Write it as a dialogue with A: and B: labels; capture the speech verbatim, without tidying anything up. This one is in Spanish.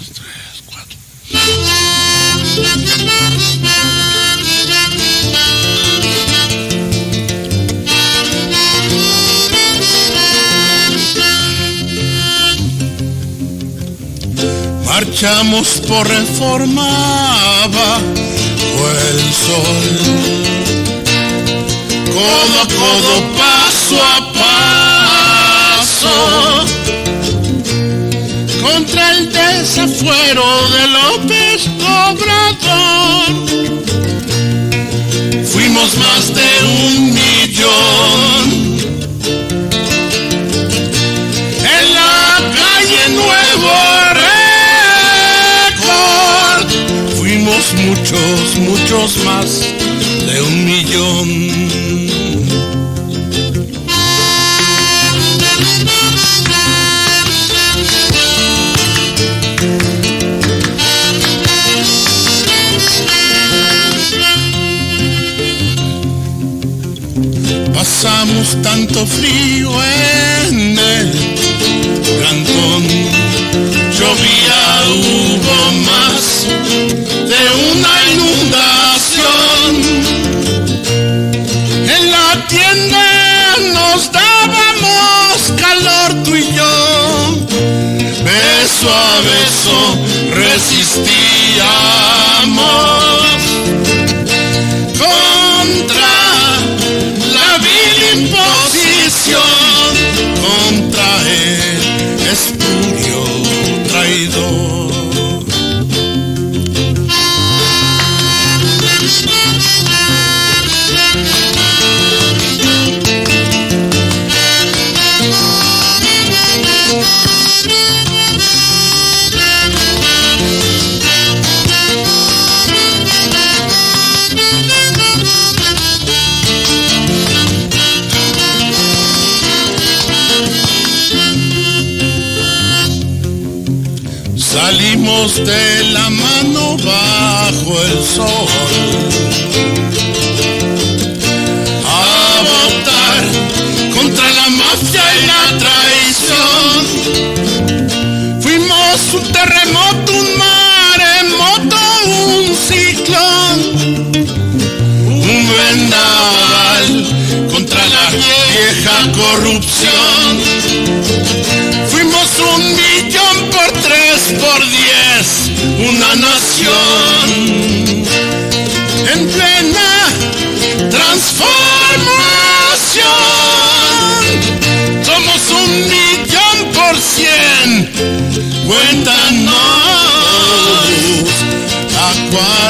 A: tres, cuatro. Marchamos por Reforma bajo el sol, codo a codo, paso a paso, contra el desafuero de López Obrador. Fuimos más de un millón en la calle Nuevo Récord. Fuimos muchos, muchos más de un millón. Pasamos tanto frío en el cantón, llovía, hubo más de una inundación. En la tienda nos dábamos calor tú y yo, beso a beso resistíamos contra la vil imposición, contra el espurio traidor. Salimos de la mano bajo el sol a votar contra la mafia y la traición. Fuimos un terremoto, un maremoto, un ciclón, un vendaval contra la vieja corrupción. Fuimos un millón por tres, por diez, una nación en plena transformación. Somos un millón por cien, cuéntanos a cuál